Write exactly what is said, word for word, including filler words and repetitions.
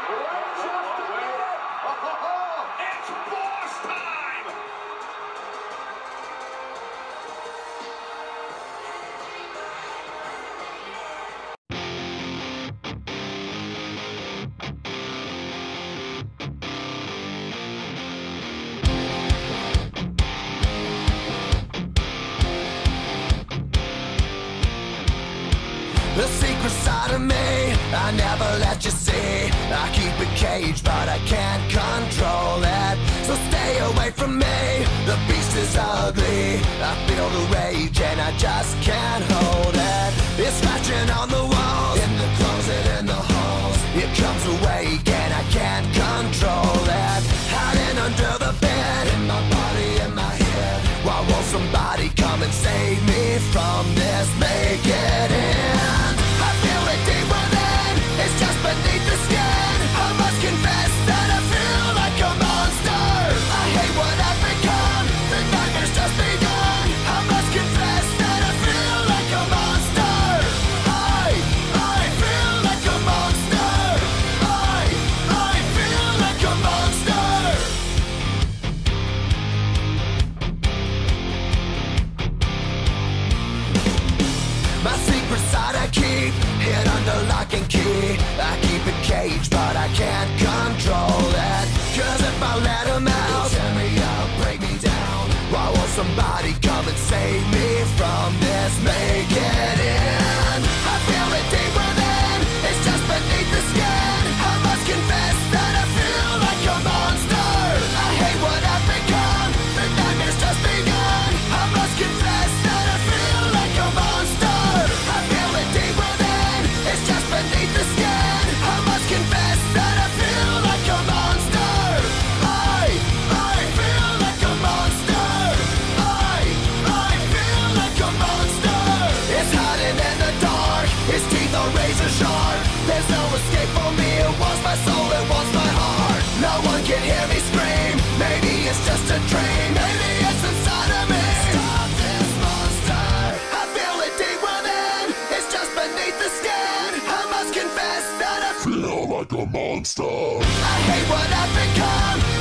It's boss time! The secret side of me, I never let you see. I keep it caged, but I can't control it. So stay away from me, the beast is ugly. I feel the rage and I just can't hold it. It's scratching on the walls, in the closet, in the halls. It comes awake and I can't control it. Hiding under the bed, in my body, in my head. Why won't somebody come and save me from this? Make it end. I feel it deep within, it's just beneath the skin. I must confess that I feel like a monster. I hate what I've become, the nightmare's just begun. I must confess that I feel like a monster. I, I feel like a monster. I, I feel like a monster. My secret side I keep hid under lock and key. I keep it caged, but I can't control it. Cause if I let him out, he'll tear me up, break me down. Why won't somebody come and save me from this? Make it end. I feel it deep within, it's just beneath the skin. I must confess that I feel like a monster. I hate what I've become, the nightmare's just begun. I must confess that I feel like a monster. I feel it deep within, it's just beneath the skin. I must confess that I feel like a monster. I, I feel like a monster. I, I feel like a monster. It's hiding in the dark, its teeth are razor sharp. There's no escape for me, it wants my soul, it wants my heart. No one can hear me scream, maybe it's just a dream. Maybe it's inside of me. Stop this monster. I feel it deep within, it's just beneath the skin. I must confess that I feel like a monster. I hate what I've become,